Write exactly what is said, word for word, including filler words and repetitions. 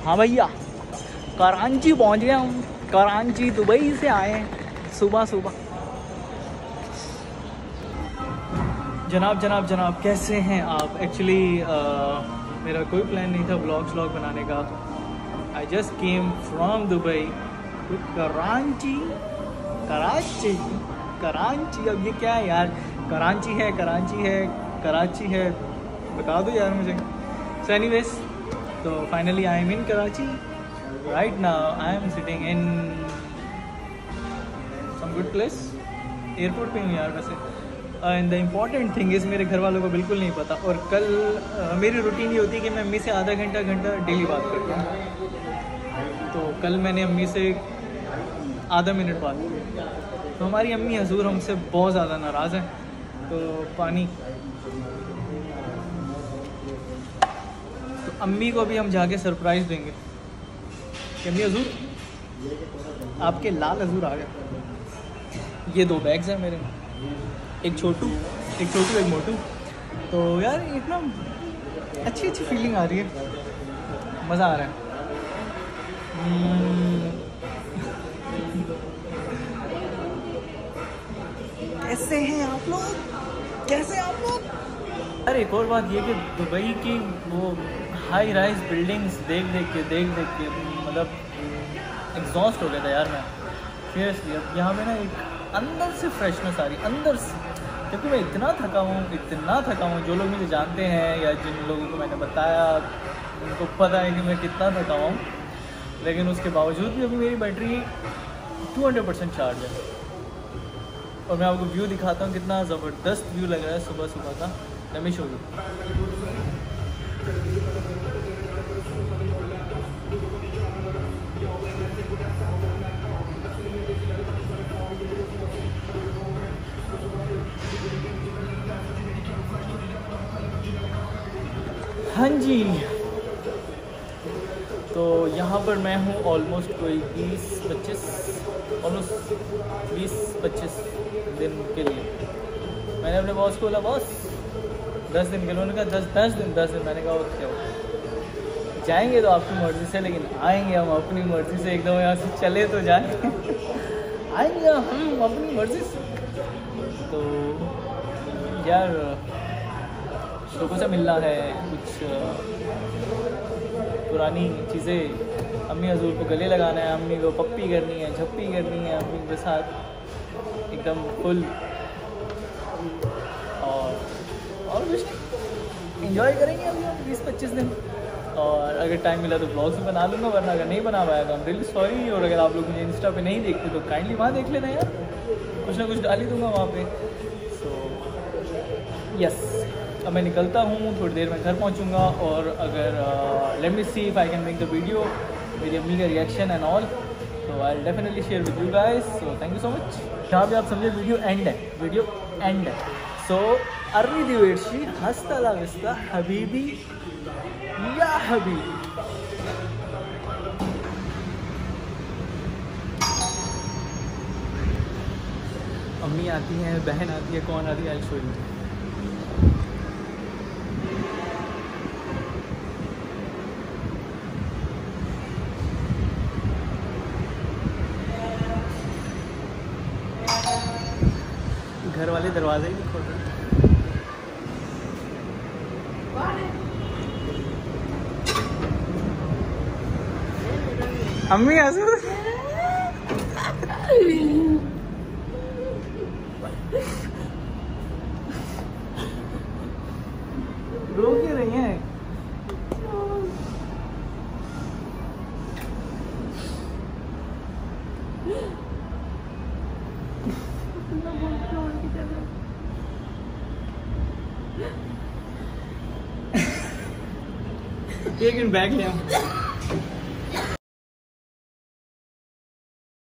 हाँ भैया, कराची पहुंच गए हम। कराची दुबई से आए हैं सुबह सुबह। जनाब जनाब जनाब कैसे हैं आप? एक्चुअली मेरा कोई प्लान नहीं था व्लॉग व्लॉग बनाने का। I just came from Dubai to Karachi. Karachi Karachi अब ये क्या है यार? कराची है, कराची है, कराची है, बता दो यार मुझे। सो एनीवेज, तो finally I am in Karachi right now. I am sitting in some good place. Airport पे हूँ यार वैसे। And the important thing is मेरे घर वालों को बिल्कुल नहीं पता। और कल uh, मेरी रूटीन ये होती है कि मैं अम्मी से आधा घंटा घंटा डेली बात करता हूँ। तो कल मैंने अम्मी से आधा मिनट बात की। तो हमारी अम्मी हजूर हमसे बहुत ज़्यादा नाराज़ हैं। तो पानी, तो अम्मी को भी हम जाके सरप्राइज़ देंगे कि अम्मी हजूर आपके लाल हजूर आ गए। ये दो बैग्स हैं मेरे, एक छोटू एक छोटू एक मोटू। तो यार इतना अच्छी अच्छी फीलिंग आ रही है, मज़ा आ रहा है। कैसे हैं आप लोग? कैसे आप लोग? अरे एक और बात ये कि दुबई की वो हाई राइज बिल्डिंग्स देख देख के देख देख के मतलब एग्जॉस्ट हो गया था यार मैं सीरियसली। अब यहाँ पे ना एक अंदर से फ्रेशनेस आ रही, अंदर से। क्योंकि मैं इतना थका हूँ, इतना थका हूँ। जो लोग मुझे जानते हैं या जिन लोगों को मैंने बताया उनको पता है कि मैं कितना थका हूँ, लेकिन उसके बावजूद भी अभी मेरी बैटरी दो सौ परसेंट चार्ज है। और मैं आपको व्यू दिखाता हूँ, कितना ज़बरदस्त व्यू लग रहा है सुबह सुबह का। Let me show you. हाँ जी, तो यहाँ पर मैं हूँ ऑलमोस्ट कोई बीस पच्चीस ऑलमोस्ट बीस पच्चीस दिन के लिए। मैंने अपने बॉस को बोला बॉस दस दिन के लिए। उन्होंने कहा दस दस दिन दस दिन मैंने कहा ओके जाएंगे तो आपकी मर्ज़ी से, लेकिन आएंगे हम अपनी मर्ज़ी से। एकदम यहाँ से चले तो जाए आएंगे हम अपनी मर्ज़ी से। तो यार लोगों से मिलना है, कुछ पुरानी चीज़ें, अम्मी हजूर को गले लगाना है, अम्मी को पप्पी करनी है, झप्पी करनी है अम्मी के साथ एकदम फुल। और और कुछ इन्जॉय करेंगे अभी हम बीस पच्चीस दिन। और अगर टाइम मिला तो ब्लॉग्स भी बना लूँगा, वरना अगर नहीं बना पाया तो आई एम रियली सॉरी। और अगर आप लोग मुझे इंस्टा पे नहीं देखते तो काइंडली वहाँ देख लेना यार, कुछ ना कुछ डाल ही दूँगा वहाँ पे। सो यस, अब मैं निकलता हूँ, थोड़ी देर में घर पहुँचूँगा। और अगर let me see if I can make the video, मेरी अम्मी का रिएक्शन एंड ऑल, तो I definitely share with you guys. So thank you so much. यहाँ पे आप समझे वीडियो एंड है, वीडियो एंड है। सो अर्रिवेडशी, हस्ता ला विस्ता हबीबी या हबीबी। अम्मी आती हैं, बहन आती है, कौन आती है आई शो यू। घर वाले दरवाजे ही नहीं खोल रहे। अम्मी हंसो। रो क्यों रही हैं? एक मिनट बैग ले आओ।